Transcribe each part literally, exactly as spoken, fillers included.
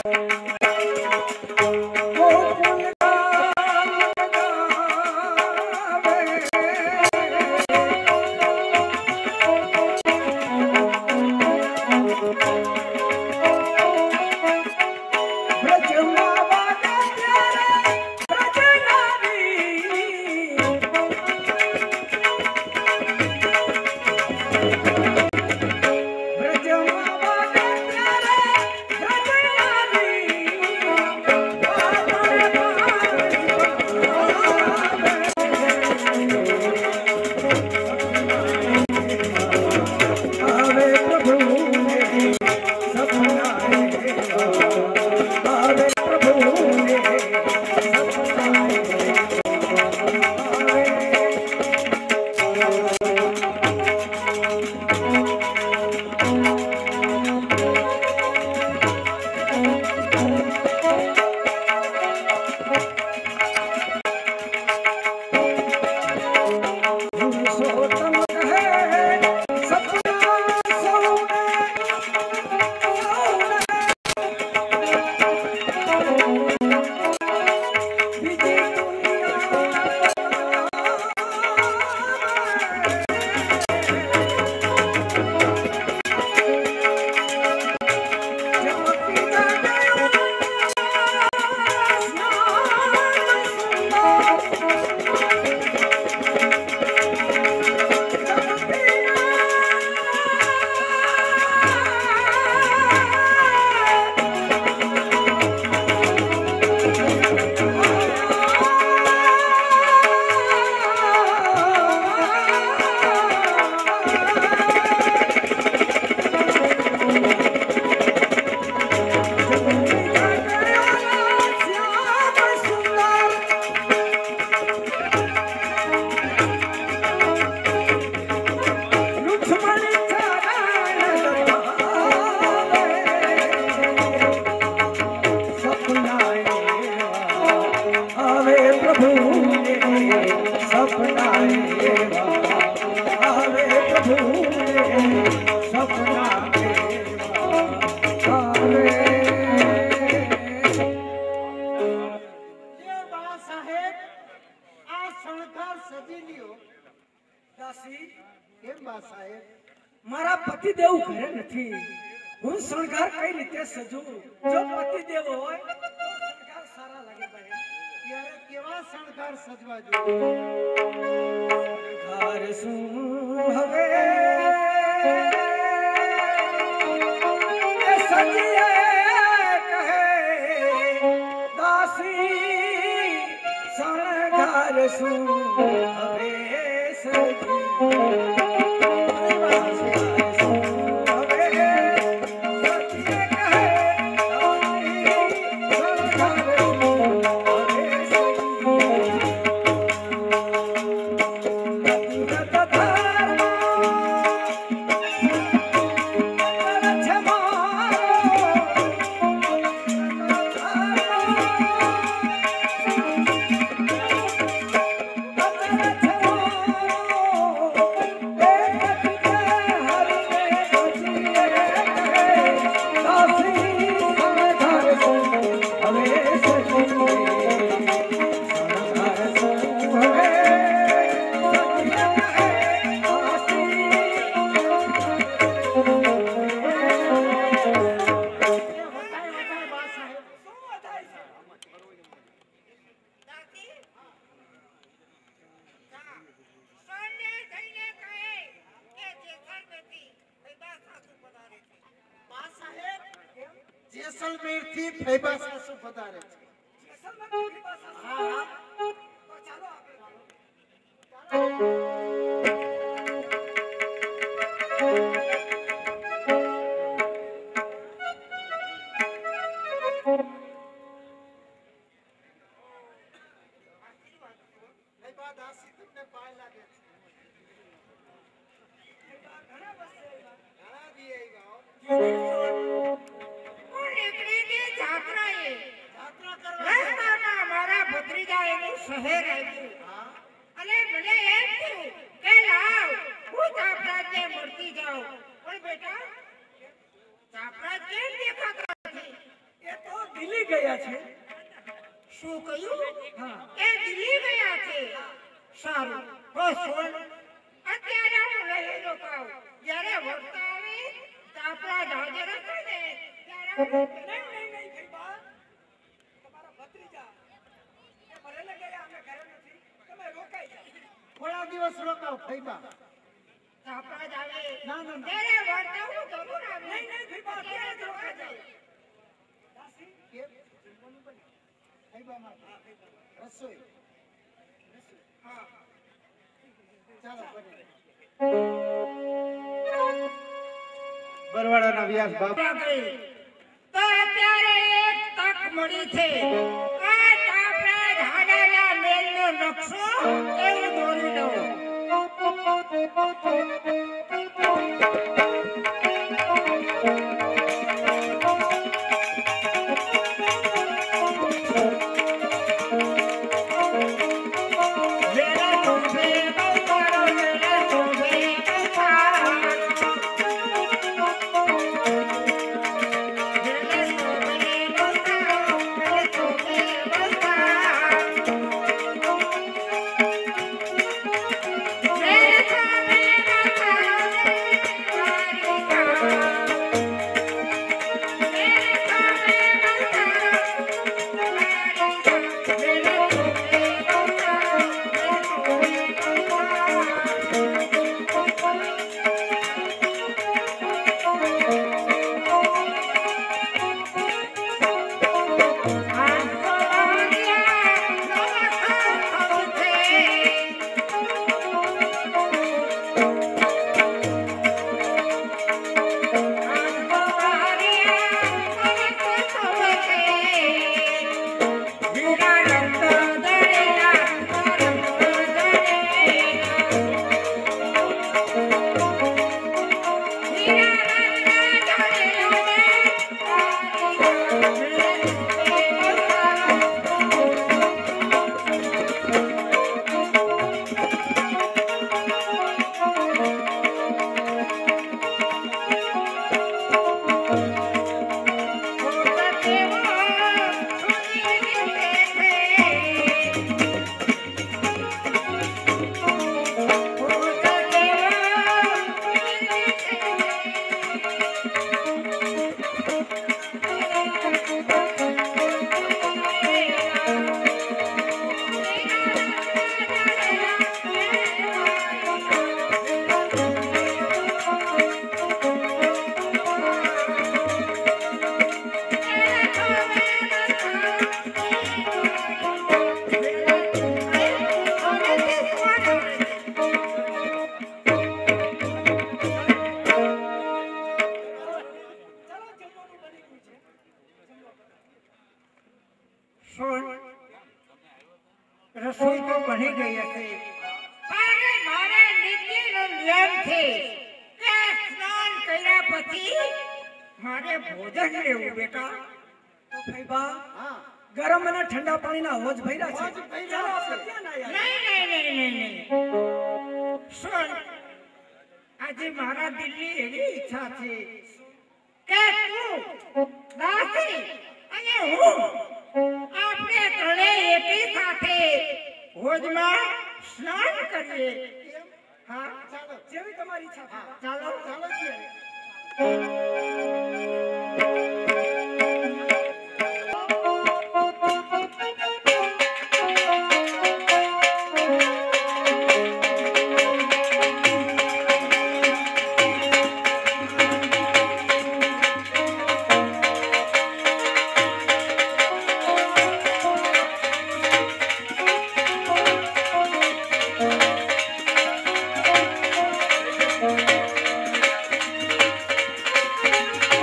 मारा पति देव घरे नहीं हूँ शृंगार कई रीते सजू जो पति देव होय शृंगार सारा लगे बहन यार केवा शृंगार सजवा जो शृंगार सु हवे सजिए कहे दासी शृंगार सु हवे सजी जैसलमेर थी फैबा सासु पधारे जैसलमेर थी फैबा सासु हां तो चलो फैबा दासी तुमने पाए लागे फैबा घना बसे घना दिए गाओ शहर आई अरे भले एम थी के लाओ હું ચાપરાજ ને મળતી જાઉં પણ બેટા ચાપરાજ કેમ દેખાતો નથી એ તો ગયા છે. શું કહ્યું? હા. એ દિલ્હી ગયા છે. સારું. હો સોન અત્યારે હું નહીં રોકાઉં. જ્યારે વળતા આવે તો આપણા ઢાંચે રખાય ને ત્યારે હું- નહીં નહીં નહીં ફઈબા. તમારા ભત્રીજા એ ભરેલે ગયા અમે ઘરે નથી. તમે રોકાઈ જાઓ. થોડા દિવસ રોકાવ ફઈબા. તો આપણા જ આવે. ના, ના, ના. ત્યારે વળતા હું જરૂર આવે. નહીં નહીં ફઈબા અત્યારે જ રોકાઈ જાઓ. દાસી કેમ? જમવાનું બને? ફઈબા માટે. રસોઈ. હા. ચાલો બને. બરવાડાના વ્યાસ બાપ. તો અત્યારે એક તક મળી છે. આ આપણા ઢાડાના મેલનો નકશો એવું દોરી દઉં. મેરા તુમે બતારો, મેરા તુમે બતારો. રસોઈ તો બની ગઈ હશે. અરે મારે નીતિનો નિયમ છે કે સ્નાન કર્યા પછી મારે ભોજન લેવું બેટા. તો ફઈબા હા. ગરમ અને ઠંડા પાણીના હોજ ભર્યા હોજ છે. ભર્યા ચાલો છે. આપણે ત્યાં ના આવીએ. નહીં નહીં નહીં નહીં નહીં સુન, આજે મારા દિલની એવી ઈચ્છા છે કે તું દાસી અને હું આપણે ત્રણેય એકી સાથે હોજમાં સ્નાન કરીએ. હા ચાલો જેવી તમારી ઈચ્છા હા. ફઈબા. ચાલો ચાલો છીએ. Thank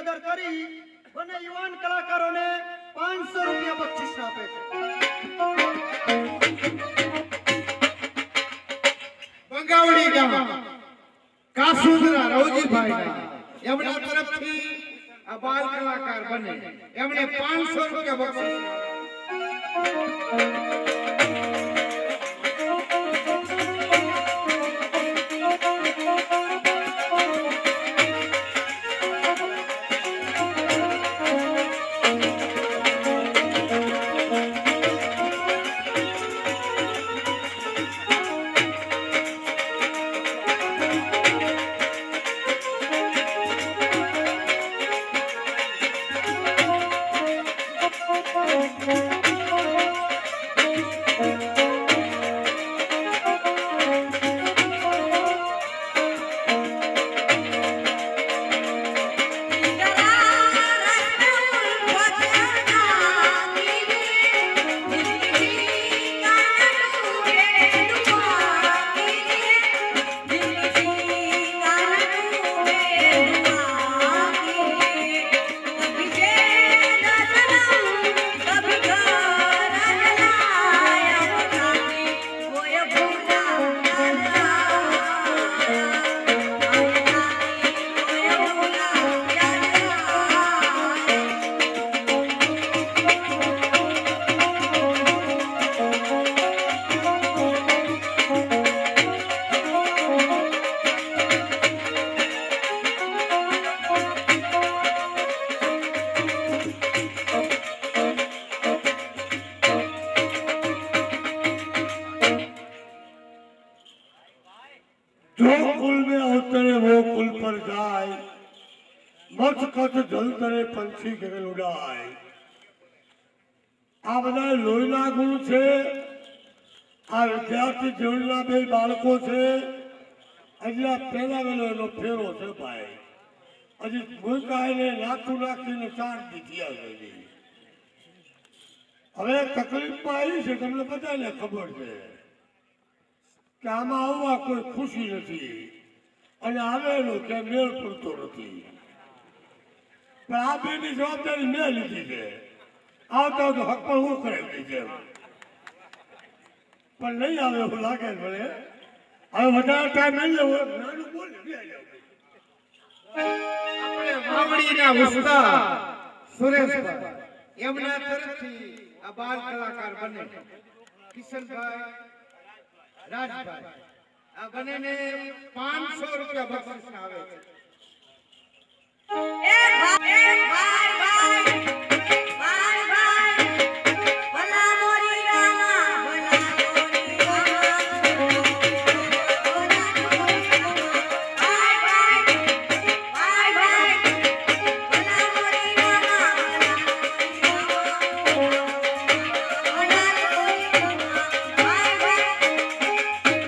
કદર કરી બંને યુવાન કલાકારોને પાંચસો રૂપિયા બક્ષિસ આપે છે. બંગાવડી ગામ કાસુદરા રવજીભાઈ એમના તરફથી આ બાળ કલાકાર બને એમણે પાંચસો રૂપિયા બક્ષિસ जो कुल में अवतरे वो कुल पर जाए, मत कत जल करे पंछी गगन उड़ाए. आ બધા લોહીના ગુણ છે. આ વિદ્યાર્થી જીવનના બે બાળકો છે. હજી આ પહેલા વેલો એનો ફેરો છે ભાઈ. હજી ભૂકાઈને નાખું નાખીને ચાર દીધી આવી. હવે તકલીફમાં આવી છે તમને બધાને ખબર છે કે આમાં આવવા કોઈ ખુશી નથી અને આવેલો કે મેળ પૂરતો નથી. પણ આ બેની જવાબદારી મેં લીધી છે. આવતા તો હક પણ હું કરાવી છે પણ નહીં આવે એવું લાગે મને. હવે વધારે ટાઈમ નહીં લેવો નાનું બોલે આપણે વાવડીના ઉસ્તાદ સુરેશભાઈ એમના તરફથી આ બાળ કલાકાર બને કિશનભાઈ રાજભાઈ આ બંનેને પાંચસો રૂપિયા બક્ષિસ આવે છે. એ ભાઈ એ ભાઈ ભાઈ ભાઈ ભાઈ ભલા મોરી રામા ભલા મોરી રામા ભાઈ ભાઈ ભાઈ ભાઈ ભલા મોરી રામા ભલા મોરી રામા ભાઈ ભાઈ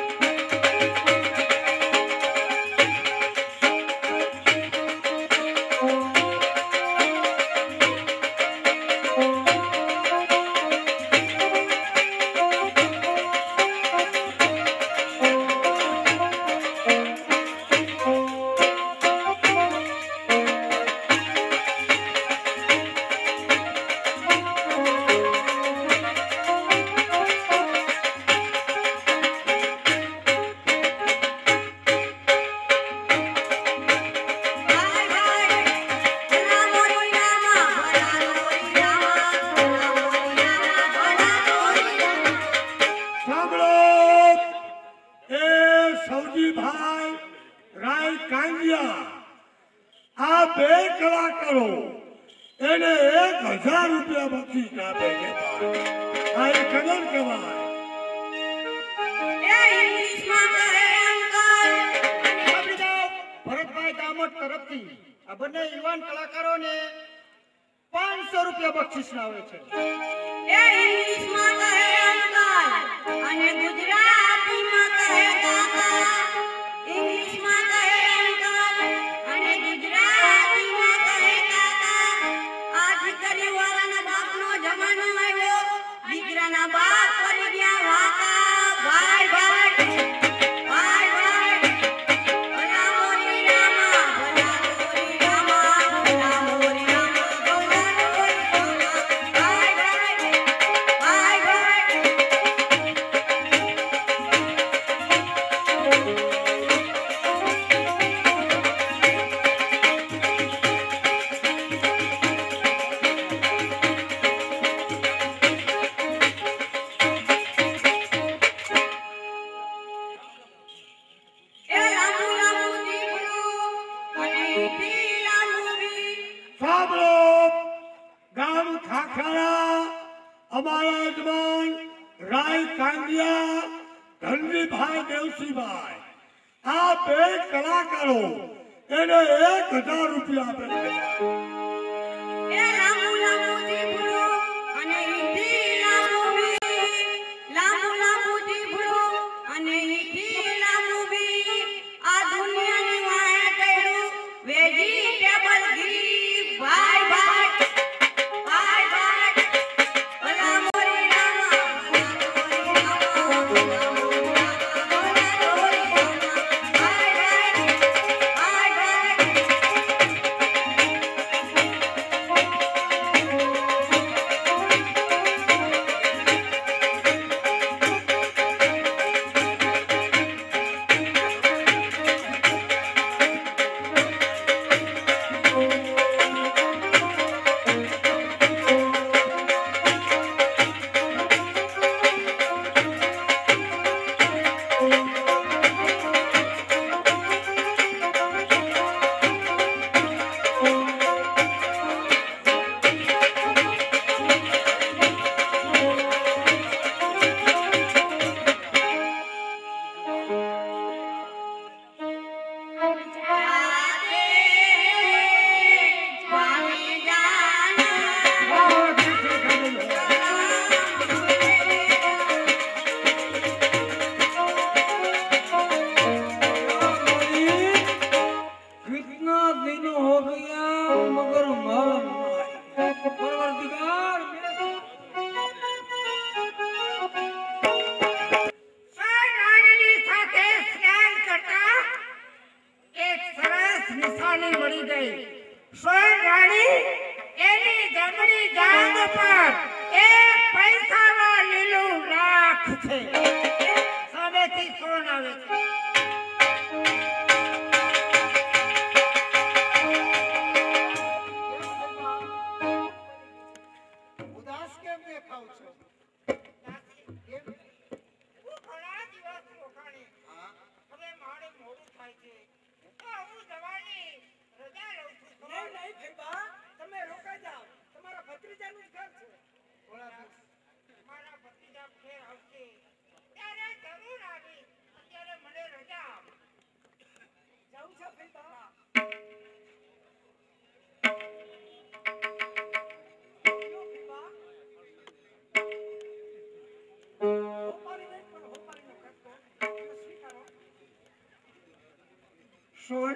કલાકારો એને એક હજાર રૂપિયા બક્ષિસ આપે છે. આ એક કદર કહેવાય. ભરતભાઈ દામોદ તરફથી આ બંને યુવાન કલાકારોને પાંચસો રૂપિયા બક્ષિસ આવે છે. એ ઇંગ્લિશમાં કહે અંકલ અને ગુજરાતીમાં કહે કાકા. ઇંગ્લિશમાં કહે અંકલ અને ગુજરાતીમાં કહે કાકા. આ દીકરીવાળાના બાપનો જમાનો આવ્યો. દીકરાના બાપ પડી ગયા વાકા. ભાઈ ભાઈ ભાઈ ભાઈ ભલા મોરી રામા ભલા મોરી રામા સાંભળો ગામ ખાખરા અમારા યજમાન રાય કાંગિયા ધનજીભાઈ દેવસીભાઈ આ બે કલાકારો એને એક હજાર રૂપિયા આપે છે. એ લાંબુ લાંબુ જીભડું અને ઈથી લાંબુ બી, લાંબુ લાંબુ જીભડું અને ઈથી લાંબુ બી, આ દુનિયાની વાહે કર્યું વેજીટેબલ ઘી. ભાઈ ભાઈ ભાઈ ભાઈ ભલા મોરી રામા, ભલા મોરી રામા, ભલા મોરી રામા, ભલા મોરી રામા. ભાઈ ભાઈ ભાઈ ભાઈ कितना दिन हो गया मगर माल नहीं परवरदिगार રાણીની સાથે સ્નાન કરતા એક સરસ નિશાની મળી ગઈ. સ્વયં રાણી એની જમણી જાંઘ પર એક પૈસામાં લીલું રાખ છે. સામેથી ફોન આવે છે. ઉદાસ કેમ દેખાવ છો? કેમ? હું ઘણા દિવસ રોકાણી. હવે મારે મોડું થાય છે. તો હું જવાની રજા લઉં છું. नहीं नहीं भैया તમે રોકાઈ જાઓ તમારા ભત્રીજાનું ઘર છે. થોડા દિવસ મારા ભત્રીજા ફેર આવશે ત્યારે જરૂર આવી. અત્યારે મને રજા આપ. જાઉં છે ભૈયા. યો ભૈયા. હોપારી નહીં પણ હોપારીનો ખર્ચો એ સ્વીકારો. સોન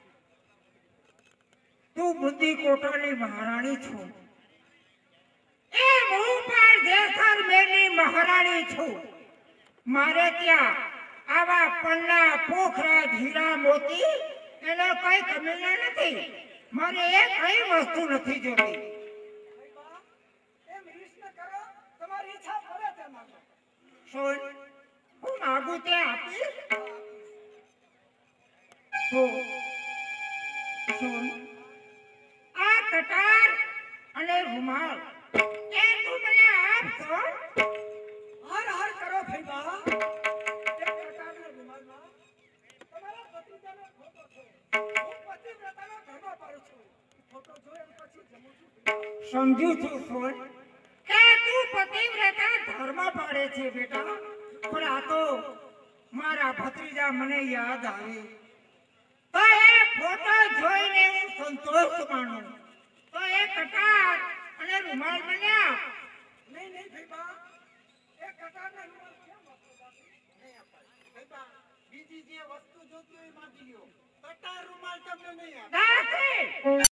તું બુદ્ધિ કોટાની મહારાણી છું. એ હું પણ જેસલમેરની મહારાણી છું. મારે ત્યાં આવા પન્ના પોખરા હીરા મોતી એનો કઈ કમી નથી. મારે એ કઈ વસ્તુ નથી જોતી. ભૈયા એમ રીસ ન કરો તમારી ઈચ્છા પડે તે માંગો. સોન હું માગું તે આપીશ. તો સોન આ કટાર અને રૂમાલ એ તું મને આપ સોન. હર હર કરો ભૈયા. એક પ્રકારના રૂમાલમાં તમારા ભત્રીજાનો ફોટો છે. હું પતિવ્રતાનો ધર્મ પાડું છું. ફોટો જોઈને પછી જમું છું. સમજુ છું સોન કે તું પતિવ્રતા ધર્મ પાડે છે બેટા. પણ આ તો મારા ભત્રીજા મને યાદ આવે તો એ ફોટો જોઈને હું સંતોષ માનું. તો એ કટાર અને રૂમાલ મને આપ. નહીં નહીં ભૈયા એક પ્રકારના રૂમાલ કેમ વાપરો બાપુ? નહીં અપાય. ભઈબા, બીજી જે વસ્તુ જોતી હોય એ માંગી લ્યો. કટાર રૂમાલ તમને નહીં આપે. દાસી